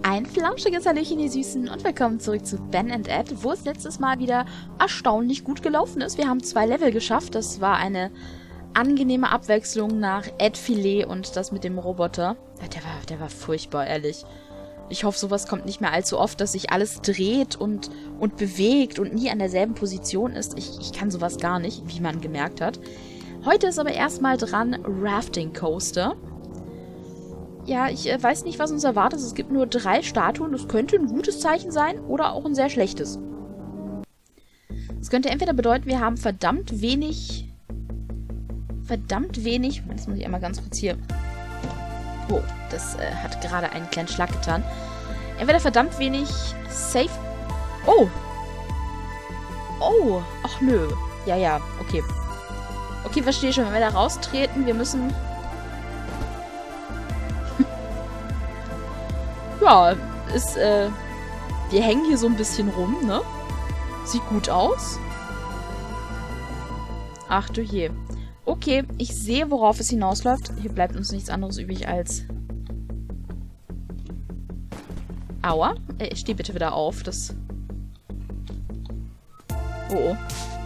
Ein flauschiges Hallöchen, ihr Süßen, und willkommen zurück zu Ben & Ed, wo es letztes Mal wieder erstaunlich gut gelaufen ist. Wir haben 2 Level geschafft. Das war eine angenehme Abwechslung nach Ed Filet und das mit dem Roboter. Der war furchtbar, ehrlich. Ich hoffe, sowas kommt nicht mehr allzu oft, dass sich alles dreht und bewegt und nie an derselben Position ist. Ich kann sowas gar nicht, wie man gemerkt hat. Heute ist aber erstmal dran Rafting Coaster. Ja, ich weiß nicht, was uns erwartet. Es gibt nur 3 Statuen. Das könnte ein gutes Zeichen sein oder auch ein sehr schlechtes. Das könnte entweder bedeuten, wir haben verdammt wenig... Moment, das muss ich einmal ganz kurz hier... Oh, das hat gerade einen kleinen Schlag getan. Entweder verdammt wenig Safe... Oh! Oh! Ach nö. Ja, okay. Okay, verstehe schon. Wenn wir da raustreten, wir müssen... Ja, wir hängen hier so ein bisschen rum, ne? Sieht gut aus. Ach du je. Okay, ich sehe, worauf es hinausläuft. Hier bleibt uns nichts anderes übrig als... Aua. Steh bitte wieder auf. Das... Oh.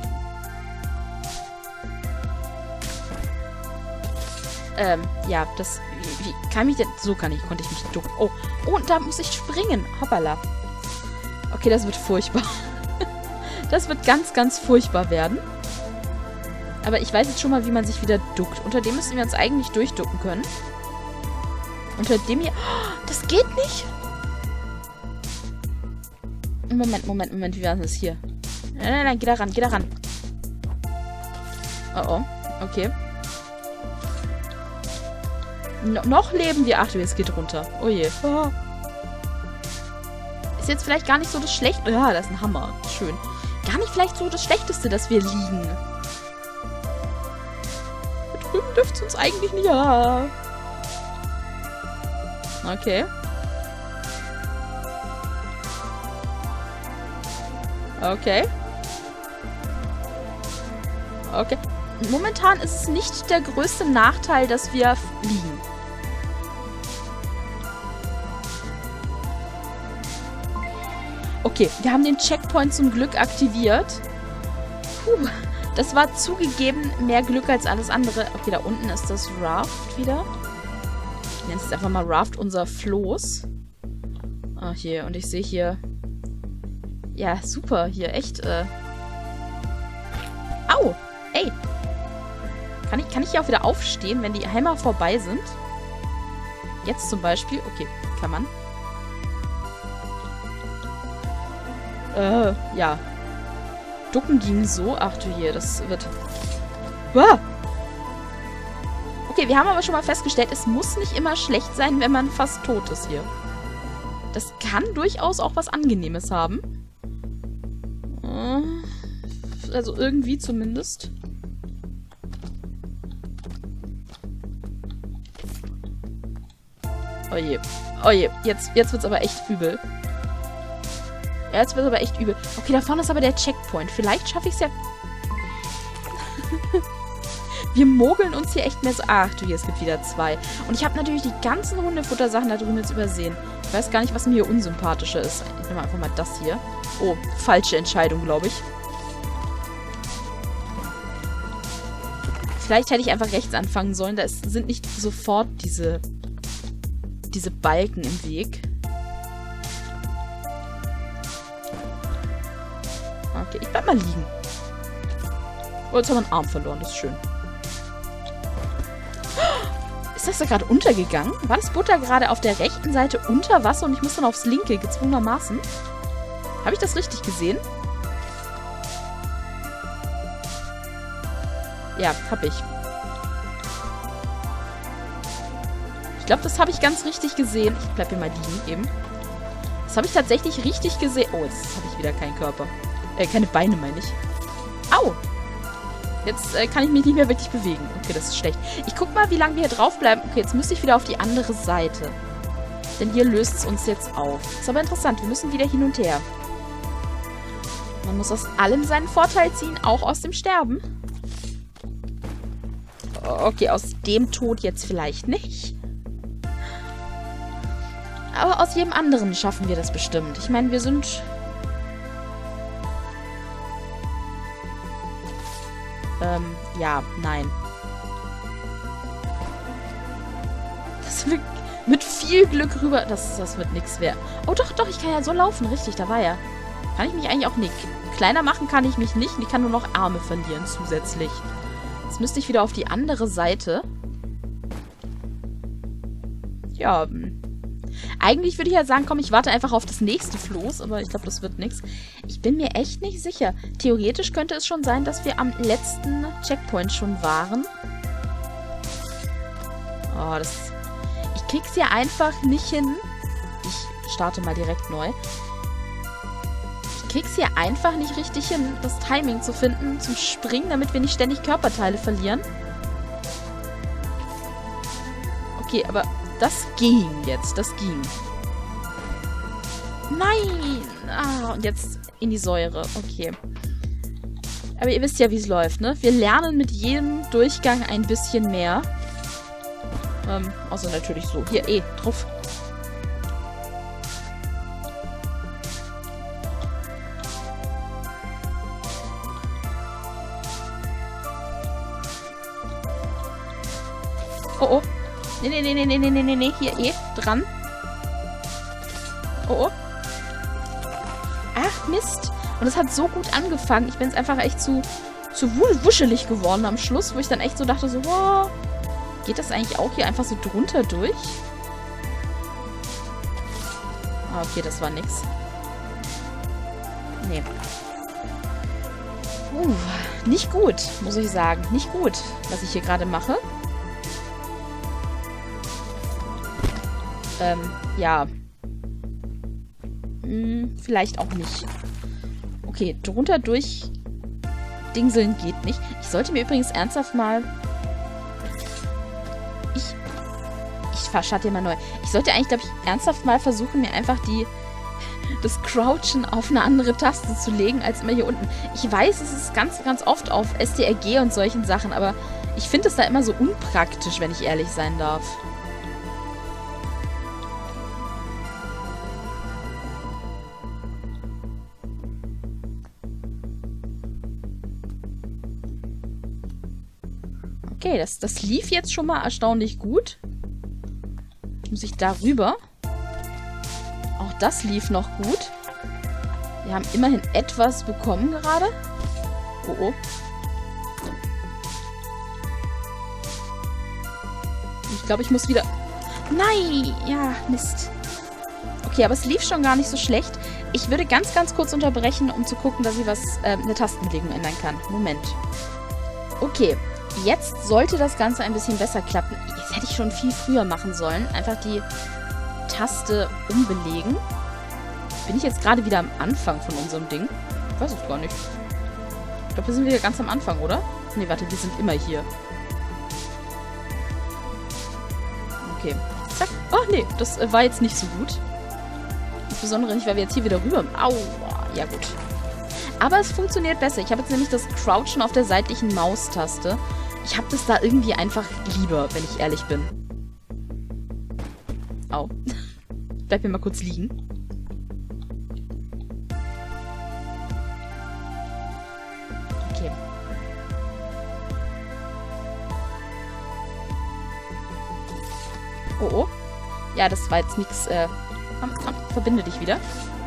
Ja, das... Wie kann ich denn... So konnte ich mich ducken. Oh, und da muss ich springen. Hoppala. Okay, das wird furchtbar. Das wird ganz, ganz furchtbar werden. Aber ich weiß jetzt schon mal, wie man sich wieder duckt. Unter dem müssen wir uns eigentlich durchducken können. Unter dem hier... Oh, das geht nicht! Moment. Wie war das hier? Nein, geh da ran. Oh. Okay. Noch leben wir. Ach du, es geht runter. Oh je. Oh. Ist jetzt vielleicht gar nicht so das Schlechteste. Ja, das ist ein Hammer. Schön. Gar nicht vielleicht so das Schlechteste, dass wir liegen. Da drüben dürfte es uns eigentlich nicht. Ja. Okay. Okay. Momentan ist es nicht der größte Nachteil, dass wir liegen. Okay, wir haben den Checkpoint zum Glück aktiviert. Puh, das war zugegeben mehr Glück als alles andere. Okay, da unten ist das Raft wieder. Ich nenne es jetzt einfach mal Raft, unser Floß. Ah, hier. Und ich sehe hier... Ja, super. Hier, echt, Au! Ey! Kann ich hier auch wieder aufstehen, wenn die Hämmer vorbei sind? Jetzt zum Beispiel. Okay, kann man. Ja. Ducken ging so. Ach du je, das wird... Ah! Okay, wir haben aber schon mal festgestellt, es muss nicht immer schlecht sein, wenn man fast tot ist hier. Das kann durchaus auch was Angenehmes haben. Also irgendwie zumindest. Oh je, jetzt wird's aber echt übel. Ja, jetzt wird's aber echt übel. Okay, da vorne ist aber der Checkpoint. Vielleicht schaffe ich es ja... Wir mogeln uns hier echt mehr so... Ach du, hier, es gibt wieder 2. Und ich habe natürlich die ganzen Hundefuttersachen da drüben jetzt übersehen. Ich weiß gar nicht, was mir hier unsympathischer ist. Ich nehme einfach mal das hier. Oh, falsche Entscheidung, glaube ich. Vielleicht hätte ich einfach rechts anfangen sollen. Da sind nicht sofort diese Balken im Weg. Okay, ich bleib mal liegen. Oh, jetzt haben wir einen Arm verloren. Das ist schön. Ist das da gerade untergegangen? War das Boot da gerade auf der rechten Seite unter Wasser und ich muss dann aufs linke, gezwungenermaßen? Habe ich das richtig gesehen? Ja, hab ich. Ich glaube, das habe ich ganz richtig gesehen. Ich bleib hier mal liegen eben. Das habe ich tatsächlich richtig gesehen. Oh, jetzt habe ich wieder keinen Körper. Keine Beine, meine ich. Au! Jetzt kann ich mich nicht mehr wirklich bewegen. Okay, das ist schlecht. Ich guck mal, wie lange wir hier drauf bleiben. Okay, jetzt müsste ich wieder auf die andere Seite. Denn hier löst es uns jetzt auf. Ist aber interessant. Wir müssen wieder hin und her. Man muss aus allem seinen Vorteil ziehen, auch aus dem Sterben. Okay, aus dem Tod jetzt vielleicht nicht. Aber aus jedem anderen schaffen wir das bestimmt. Ich meine, wir sind... ja, nein. Das wird mit viel Glück rüber... Das wird nichts mehr. Oh, doch, doch, ich kann ja so laufen. Richtig, da war er. Kann ich mich eigentlich auch nicht... Kleiner machen kann ich mich nicht. Und ich kann nur noch Arme verlieren zusätzlich. Jetzt müsste ich wieder auf die andere Seite. Ja, eigentlich würde ich ja sagen, komm, ich warte einfach auf das nächste Floß, aber ich glaube, das wird nichts. Ich bin mir echt nicht sicher. Theoretisch könnte es schon sein, dass wir am letzten Checkpoint schon waren. Oh, ich krieg's hier einfach nicht hin. Ich starte mal direkt neu. Ich krieg's hier einfach nicht richtig hin, das Timing zu finden, zum Springen, damit wir nicht ständig Körperteile verlieren. Okay, aber... Das ging jetzt. Das ging. Nein! Ah, und jetzt in die Säure. Okay. Aber ihr wisst ja, wie es läuft, ne? Wir lernen mit jedem Durchgang ein bisschen mehr. Außer natürlich so. Hier, drauf. Oh, oh. Nee. Hier, dran. Oh. Ach, Mist. Und es hat so gut angefangen. Ich bin jetzt einfach echt zu wuschelig geworden am Schluss, wo ich dann echt so dachte, so, wow, geht das eigentlich auch hier einfach so drunter durch? Ah, okay, das war nix. Nee. Nicht gut, muss ich sagen. Nicht gut, was ich hier gerade mache. Ja. Vielleicht auch nicht. Okay, drunter durch dingseln geht nicht. Ich sollte mir übrigens ernsthaft mal... Ich verschatte hier mal neu. Ich sollte eigentlich, glaube ich, ernsthaft mal versuchen, mir einfach das Crouchen auf eine andere Taste zu legen, als immer hier unten. Ich weiß, es ist ganz, ganz oft auf STRG und solchen Sachen, aber ich finde es da immer so unpraktisch, wenn ich ehrlich sein darf. Okay, das lief jetzt schon mal erstaunlich gut. Muss ich darüber? Auch das lief noch gut. Wir haben immerhin etwas bekommen gerade. Oh. Ich glaube, ich muss wieder... Nein! Ja, Mist. Okay, aber es lief schon gar nicht so schlecht. Ich würde ganz, ganz kurz unterbrechen, um zu gucken, dass ich eine Tastenbelegung ändern kann. Moment. Okay. Jetzt sollte das Ganze ein bisschen besser klappen. Jetzt hätte ich schon viel früher machen sollen. Einfach die Taste umbelegen. Bin ich jetzt gerade wieder am Anfang von unserem Ding? Ich weiß es gar nicht. Ich glaube, wir sind wieder ganz am Anfang, oder? Nee, warte, wir sind immer hier. Okay. Zack. Oh, nee, das war jetzt nicht so gut. Insbesondere nicht, weil wir jetzt hier wieder rüber... Au. Ja, gut. Aber es funktioniert besser. Ich habe jetzt nämlich das Crouchen auf der seitlichen Maustaste. Ich habe das da irgendwie einfach lieber, wenn ich ehrlich bin. Au. Bleib hier mal kurz liegen. Okay. Oh. Ja, das war jetzt nichts. Komm, verbinde dich wieder.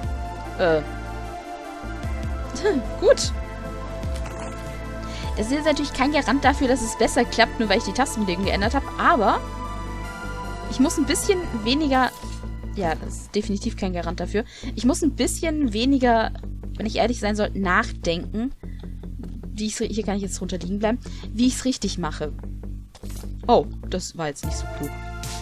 Gut. Das ist jetzt natürlich kein Garant dafür, dass es besser klappt, nur weil ich die Tastenbelegung geändert habe, aber ich muss ein bisschen weniger... Ja, das ist definitiv kein Garant dafür. Ich muss ein bisschen weniger, wenn ich ehrlich sein soll, nachdenken, wie ich hier kann ich jetzt drunter liegen bleiben, wie ich es richtig mache. Oh, das war jetzt nicht so klug.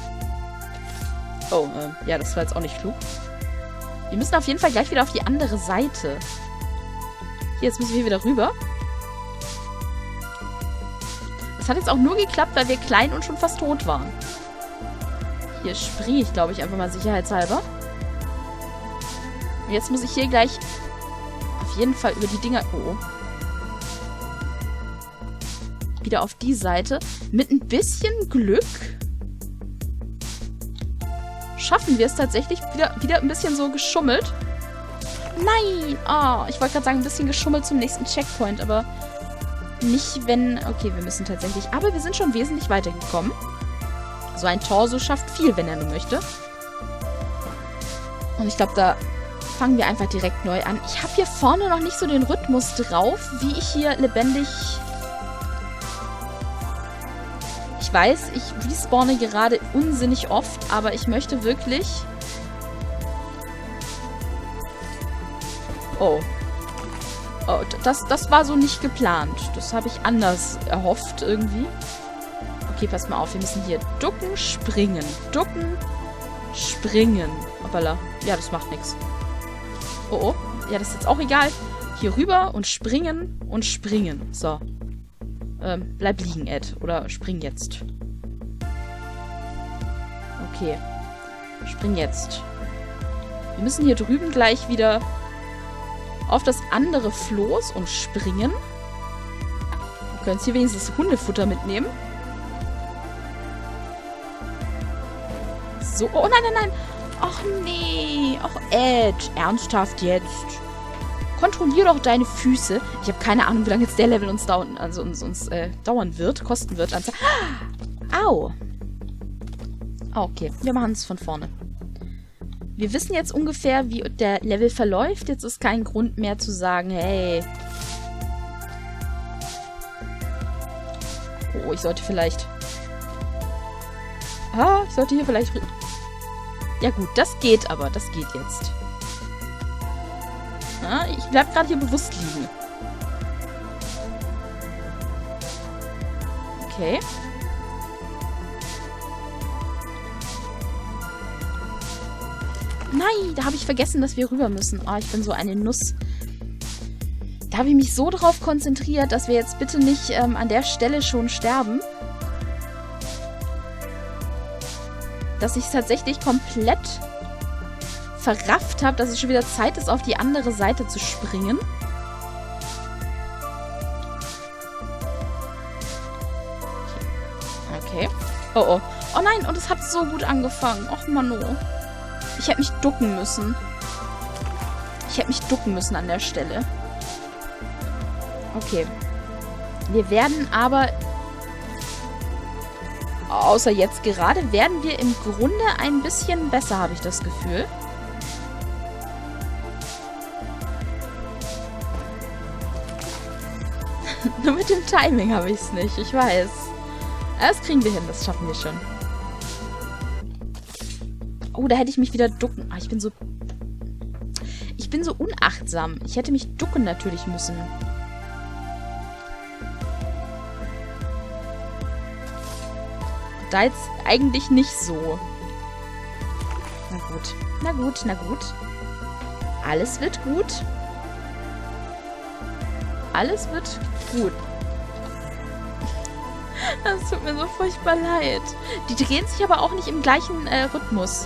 Oh, ja, das war jetzt auch nicht klug. Wir müssen auf jeden Fall gleich wieder auf die andere Seite. Hier, jetzt müssen wir hier wieder rüber. Das hat jetzt auch nur geklappt, weil wir klein und schon fast tot waren. Hier springe ich, glaube ich, einfach mal sicherheitshalber. Und jetzt muss ich hier gleich auf jeden Fall über die Dinger... Oh. Wieder auf die Seite. Mit ein bisschen Glück schaffen wir es tatsächlich wieder ein bisschen so geschummelt. Nein! Oh, ich wollte gerade sagen, ein bisschen geschummelt zum nächsten Checkpoint, aber nicht, wenn... Okay, wir müssen tatsächlich... Aber wir sind schon wesentlich weitergekommen. So ein Torso schafft viel, wenn er nur möchte. Und ich glaube, da fangen wir einfach direkt neu an. Ich habe hier vorne noch nicht so den Rhythmus drauf, wie ich hier lebendig... Ich weiß, ich respawne gerade unsinnig oft, aber ich möchte wirklich... Oh. Oh, das war so nicht geplant. Das habe ich anders erhofft irgendwie. Okay, pass mal auf. Wir müssen hier ducken, springen. Ducken, springen. Hoppala. Ja, das macht nichts. Oh, oh. Ja, das ist jetzt auch egal. Hier rüber und springen und springen. So. Bleib liegen, Ed. Oder spring jetzt. Okay. Spring jetzt. Wir müssen hier drüben gleich wieder auf das andere Floß und springen. Wir können jetzt hier wenigstens Hundefutter mitnehmen. So. Oh, nein, nein, nein. Ach, nee. Ach, Ed. Ernsthaft jetzt. Kontrollier doch deine Füße. Ich habe keine Ahnung, wie lange jetzt der Level uns dauern wird, kosten wird. Au. Oh, okay. Wir machen es von vorne. Wir wissen jetzt ungefähr, wie der Level verläuft. Jetzt ist kein Grund mehr zu sagen, hey. Oh, ich sollte vielleicht... ich sollte hier vielleicht... Ja gut, das geht aber. Das geht jetzt. Ja, ich bleib gerade hier bewusst liegen. Okay. Nein, da habe ich vergessen, dass wir rüber müssen. Oh, ich bin so eine Nuss. Da habe ich mich so drauf konzentriert, dass wir jetzt bitte nicht an der Stelle schon sterben. Dass ich es tatsächlich komplett verrafft habe, dass es schon wieder Zeit ist, auf die andere Seite zu springen. Okay. Oh, oh. Oh nein, und es hat so gut angefangen. Och, Mano. Ich hätte mich ducken müssen. Ich hätte mich ducken müssen an der Stelle. Okay. Wir werden aber... Außer jetzt gerade, werden wir im Grunde ein bisschen besser, habe ich das Gefühl. Nur mit dem Timing habe ich es nicht, ich weiß. Aber das kriegen wir hin, das schaffen wir schon. Oh, da hätte ich mich wieder ducken. Ich bin so unachtsam. Ich hätte mich ducken natürlich müssen. Da jetzt eigentlich nicht so. Na gut. Na gut, na gut. Alles wird gut. Alles wird gut. Das tut mir so furchtbar leid. Die drehen sich aber auch nicht im gleichen Rhythmus.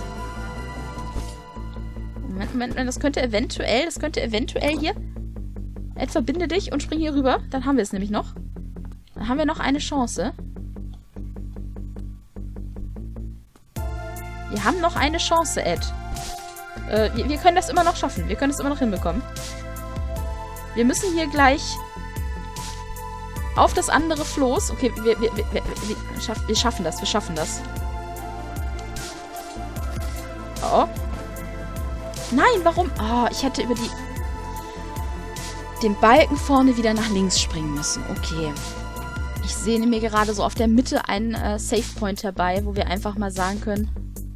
Moment, das könnte eventuell hier... Ed, verbinde dich und spring hier rüber. Dann haben wir es nämlich noch. Dann haben wir noch eine Chance. Wir haben noch eine Chance, Ed. Wir können das immer noch schaffen. Wir können es immer noch hinbekommen. Wir müssen hier gleich auf das andere Floß. Okay, wir schaffen das. Wir schaffen das. Oh. Nein, warum? Oh, ich hätte über den Balken vorne wieder nach links springen müssen. Okay. Ich sehe mir gerade so auf der Mitte einen Save Point herbei, wo wir einfach mal sagen können...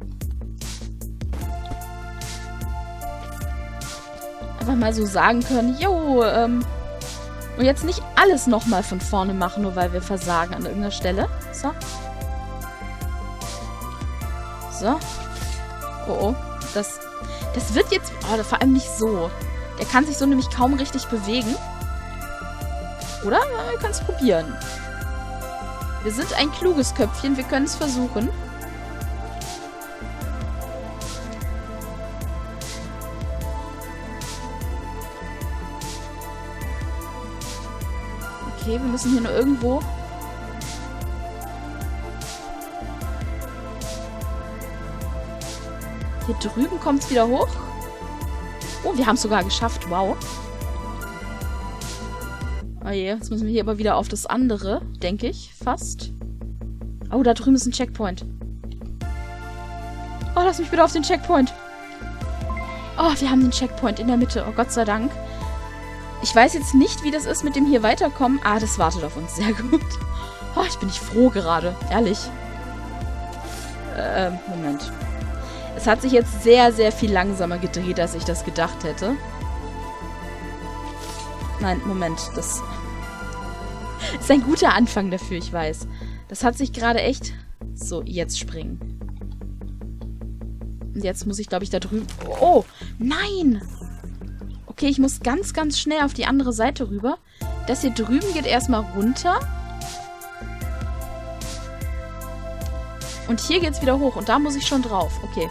mal so sagen können, jo, und jetzt nicht alles nochmal von vorne machen, nur weil wir versagen an irgendeiner Stelle. So. So. Oh, oh. Das wird jetzt... Oh, vor allem nicht so. Der kann sich so nämlich kaum richtig bewegen. Oder? Wir können es probieren. Wir sind ein kluges Köpfchen, wir können es versuchen. Okay, wir müssen hier nur irgendwo... Hier drüben kommt es wieder hoch. Oh, wir haben es sogar geschafft. Wow. Oh je, jetzt müssen wir hier aber wieder auf das andere, denke ich. Fast. Oh, da drüben ist ein Checkpoint. Oh, lass mich bitte auf den Checkpoint. Oh, wir haben den Checkpoint in der Mitte. Oh, Gott sei Dank. Ich weiß jetzt nicht, wie das ist mit dem hier weiterkommen. Ah, das wartet auf uns. Sehr gut. Oh, ich bin nicht froh gerade. Ehrlich. Moment. Es hat sich jetzt sehr, sehr viel langsamer gedreht, als ich das gedacht hätte. Nein, Moment. Das ist ein guter Anfang dafür, ich weiß. Das hat sich gerade echt... So, jetzt springen. Und jetzt muss ich, glaube ich, da drüben... Oh, nein! Okay, ich muss ganz, ganz schnell auf die andere Seite rüber. Das hier drüben geht erstmal runter. Und hier geht's wieder hoch. Und da muss ich schon drauf. Okay.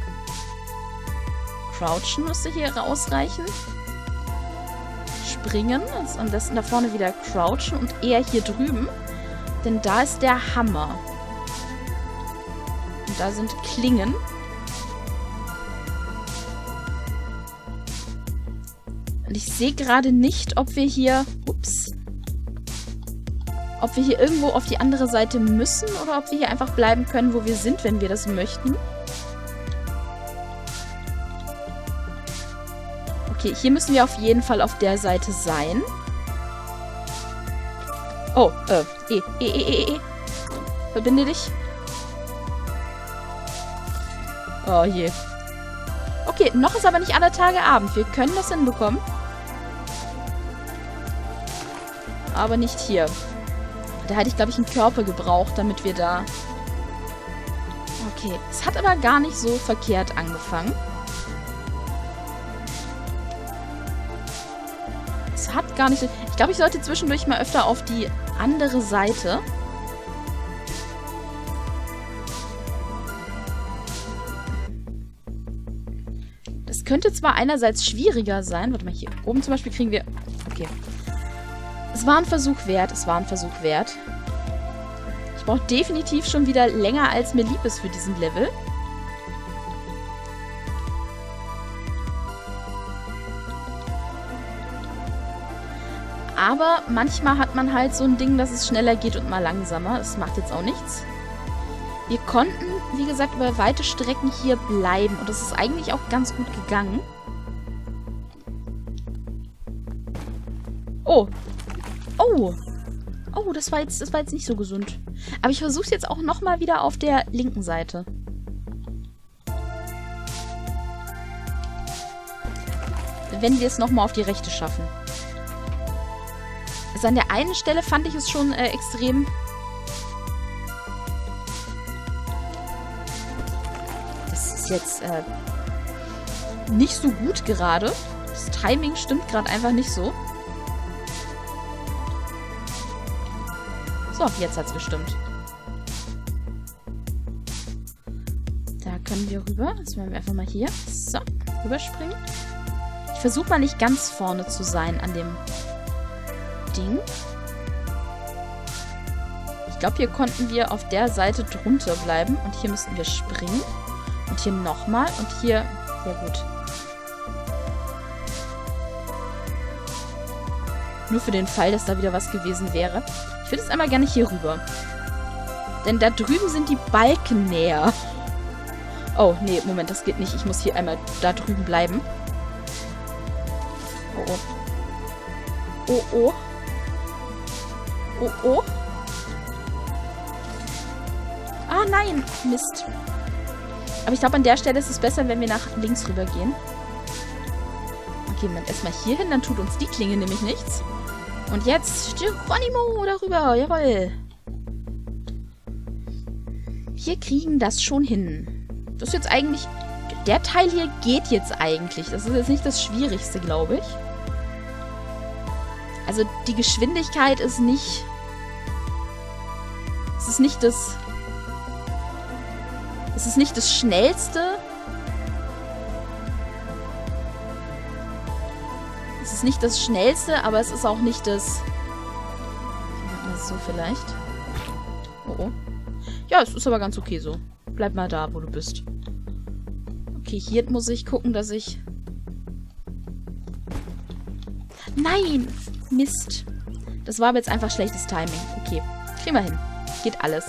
Crouchen müsste hier ausreichen. Springen. Also am besten da vorne wieder crouchen. Und eher hier drüben. Denn da ist der Hammer. Und da sind Klingen. Und ich sehe gerade nicht, ob wir hier... Ups. Ob wir hier irgendwo auf die andere Seite müssen oder ob wir hier einfach bleiben können, wo wir sind, wenn wir das möchten. Okay, hier müssen wir auf jeden Fall auf der Seite sein. Oh, Verbinde dich. Oh je. Okay, noch ist aber nicht aller Tage Abend. Wir können das hinbekommen. Aber nicht hier. Da hätte ich, glaube ich, einen Körper gebraucht, damit wir da... Okay, es hat aber gar nicht so verkehrt angefangen. Es hat gar nicht so... Ich glaube, ich sollte zwischendurch mal öfter auf die andere Seite. Das könnte zwar einerseits schwieriger sein. Warte mal, hier oben zum Beispiel kriegen wir... Okay. Es war ein Versuch wert. Es war ein Versuch wert. Ich brauche definitiv schon wieder länger, als mir lieb ist für diesen Level. Aber manchmal hat man halt so ein Ding, dass es schneller geht und mal langsamer. Das macht jetzt auch nichts. Wir konnten, wie gesagt, über weite Strecken hier bleiben. Und das ist eigentlich auch ganz gut gegangen. Oh. Oh. Oh, das war jetzt nicht so gesund. Aber ich versuche es jetzt auch nochmal wieder auf der linken Seite. Wenn wir es nochmal auf die rechte schaffen. Also an der einen Stelle fand ich es schon extrem... Das ist jetzt nicht so gut gerade. Das Timing stimmt gerade einfach nicht so. So, jetzt hat es gestimmt. Da können wir rüber. Jetzt machen wir einfach mal hier. So, rüberspringen. Ich versuche mal nicht ganz vorne zu sein an dem Ding. Ich glaube, hier konnten wir auf der Seite drunter bleiben. Und hier müssten wir springen. Und hier nochmal. Und hier... Sehr gut. Nur für den Fall, dass da wieder was gewesen wäre. Ich würde jetzt einmal gerne hier rüber. Denn da drüben sind die Balken näher. Oh, nee, Moment, das geht nicht. Ich muss hier einmal da drüben bleiben. Oh, oh. Oh, oh. Oh, oh. Ah, nein. Mist. Aber ich glaube, an der Stelle ist es besser, wenn wir nach links rüber gehen. Okay, Moment, erstmal hier hin. Dann tut uns die Klinge nämlich nichts. Und jetzt Geronimo darüber. Jawohl. Wir kriegen das schon hin. Das ist jetzt eigentlich... Der Teil hier geht jetzt eigentlich. Das ist jetzt nicht das Schwierigste, glaube ich. Also die Geschwindigkeit ist nicht... Es ist nicht das... Es ist nicht das Schnellste. Es ist nicht das Schnellste, aber es ist auch nicht das... Machen wir es so vielleicht. Oh, oh. Ja, es ist aber ganz okay so. Bleib mal da, wo du bist. Okay, Okay, hier muss ich gucken, dass ich... Nein! Mist. Das war aber jetzt einfach schlechtes Timing. Okay, kriegen wir hin. Geht alles.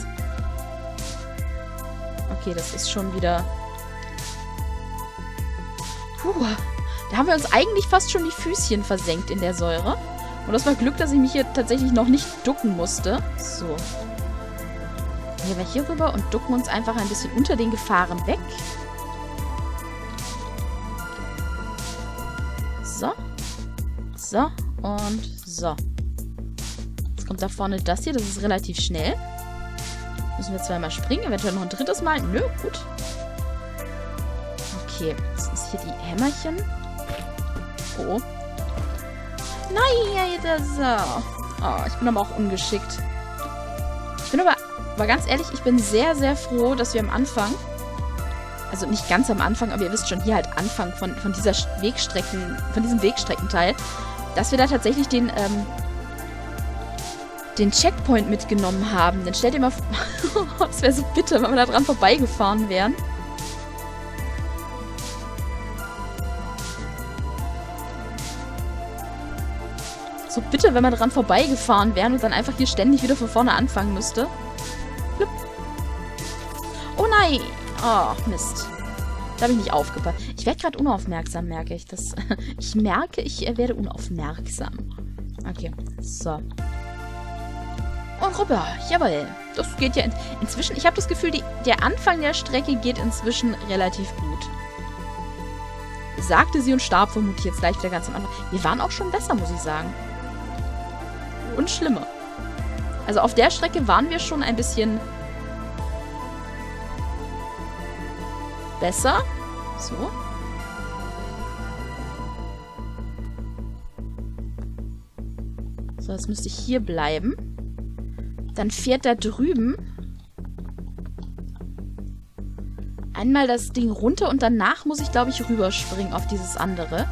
Okay, das ist schon wieder... Puh, da haben wir uns eigentlich fast schon die Füßchen versenkt in der Säure. Und das war Glück, dass ich mich hier tatsächlich noch nicht ducken musste. So. Gehen wir hier rüber und ducken uns einfach ein bisschen unter den Gefahren weg. So. So. Und so. Jetzt kommt da vorne das hier. Das ist relativ schnell. Müssen wir zweimal springen. Eventuell noch ein drittes Mal. Nö, gut. Okay. Jetzt ist hier die Hämmerchen. Oh. Nein, das ist... Oh, ich bin aber auch ungeschickt. Ich bin aber ganz ehrlich, ich bin sehr, sehr froh, dass wir am Anfang, also nicht ganz am Anfang, aber ihr wisst schon, hier halt Anfang von dieser diesem Wegstreckenteil, dass wir da tatsächlich den Checkpoint mitgenommen haben. Denn stellt ihr mal vor, es wäre so bitter, wenn wir da dran vorbeigefahren wären. So bitte, wenn wir dran vorbeigefahren wären und dann einfach hier ständig wieder von vorne anfangen müsste. Blub. Oh nein! Oh, Mist. Da habe ich nicht aufgepasst. Ich werde gerade unaufmerksam, merke ich. Ich merke, ich werde unaufmerksam. Okay, so. Und rüber. Jawohl. Das geht ja inzwischen. Ich habe das Gefühl, der Anfang der Strecke geht inzwischen relativ gut. Sagte sie und starb vermutlich jetzt gleich wieder ganz am Anfang. Wir waren auch schon besser, muss ich sagen. Und schlimmer. Also auf der Strecke waren wir schon ein bisschen besser. So. So, jetzt müsste ich hier bleiben. Dann fährt da drüben einmal das Ding runter und danach muss ich, glaube ich, rüberspringen auf dieses andere.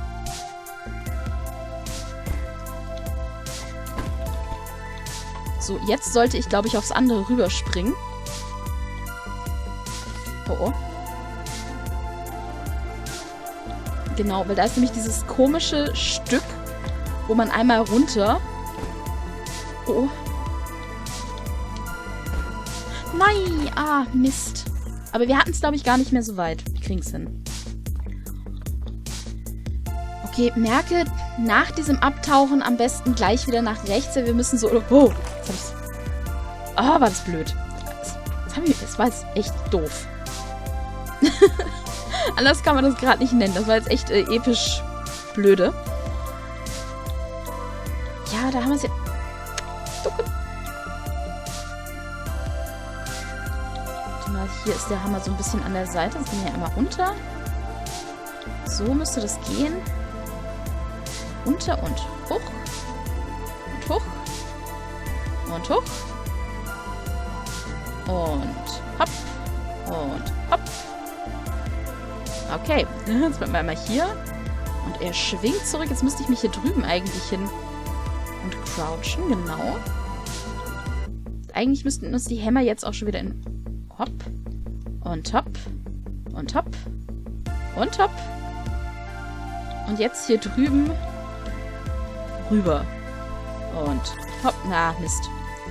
So, jetzt sollte ich, glaube ich, aufs andere rüberspringen. Oh, oh. Genau, weil da ist nämlich dieses komische Stück, wo man einmal runter... Oh. Nein! Ah, Mist. Aber wir hatten es, glaube ich, gar nicht mehr so weit. Wir kriegen es hin. Okay, merke, nach diesem Abtauchen am besten gleich wieder nach rechts. Wir müssen so... Oh, jetzt hab ich's... Ah, war das blöd. Das war jetzt echt doof. Anders kann man das gerade nicht nennen. Das war jetzt echt episch blöde. Ja, da haben wir es ja... Hier ist der Hammer so ein bisschen an der Seite. Jetzt gehen wir hier einmal runter. So müsste das gehen. Runter und hoch. Und hoch. Und hoch. Und hopp. Und hopp. Okay, jetzt bleiben wir einmal hier. Und er schwingt zurück. Jetzt müsste ich mich hier drüben eigentlich hin und crouchen, genau. Eigentlich müssten uns die Hämmer jetzt auch schon wieder in hopp. Und hopp. Und hopp. Und hopp. Und jetzt hier drüben rüber. Und hopp. Na, Mist.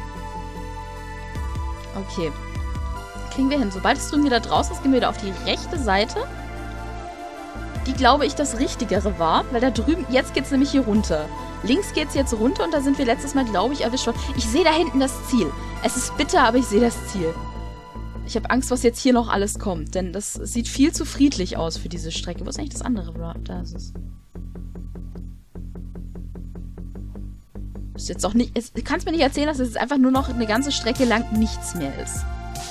Okay. Kriegen wir hin. Sobald es drüben wieder draußen ist, gehen wir wieder auf die rechte Seite. Die, glaube ich, das Richtigere war. Weil da drüben, jetzt geht es nämlich hier runter. Links geht es jetzt runter und da sind wir letztes Mal, glaube ich, erwischt worden. Ich sehe da hinten das Ziel. Es ist bitter, aber ich sehe das Ziel. Ich habe Angst, was jetzt hier noch alles kommt. Denn das sieht viel zu friedlich aus für diese Strecke. Wo ist eigentlich das andere? Da ist es. Ist jetzt auch nicht... Du kannst mir nicht erzählen, dass es jetzt einfach nur noch eine ganze Strecke lang nichts mehr ist.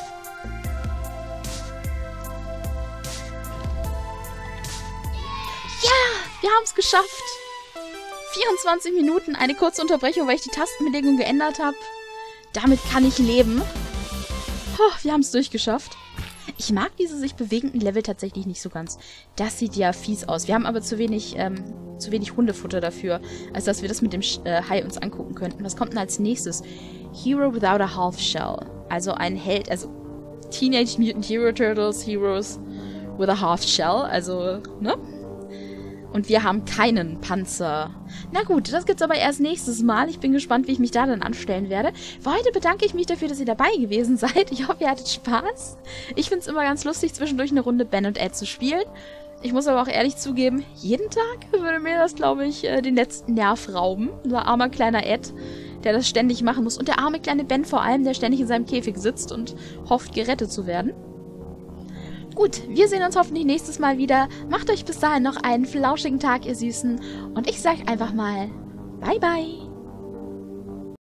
Wir haben es geschafft. 24 Minuten, eine kurze Unterbrechung, weil ich die Tastenbelegung geändert habe. Damit kann ich leben. Oh, wir haben es durchgeschafft. Ich mag diese sich bewegenden Level tatsächlich nicht so ganz. Das sieht ja fies aus. Wir haben aber zu wenig Hundefutter dafür, als dass wir das mit dem Hai uns angucken könnten. Was kommt denn als nächstes? Hero without a half shell. Also ein Held, also Teenage Mutant Hero Turtles, Heroes with a half shell, also, ne? Und wir haben keinen Panzer. Na gut, das gibt's aber erst nächstes Mal. Ich bin gespannt, wie ich mich da dann anstellen werde. Für heute bedanke ich mich dafür, dass ihr dabei gewesen seid. Ich hoffe, ihr hattet Spaß. Ich find's immer ganz lustig, zwischendurch eine Runde Ben und Ed zu spielen. Ich muss aber auch ehrlich zugeben, jeden Tag würde mir das, glaube ich, den letzten Nerv rauben. Unser armer kleiner Ed, der das ständig machen muss. Und der arme kleine Ben vor allem, der ständig in seinem Käfig sitzt und hofft, gerettet zu werden. Gut, wir sehen uns hoffentlich nächstes Mal wieder. Macht euch bis dahin noch einen flauschigen Tag, ihr Süßen. Und ich sag einfach mal, bye bye.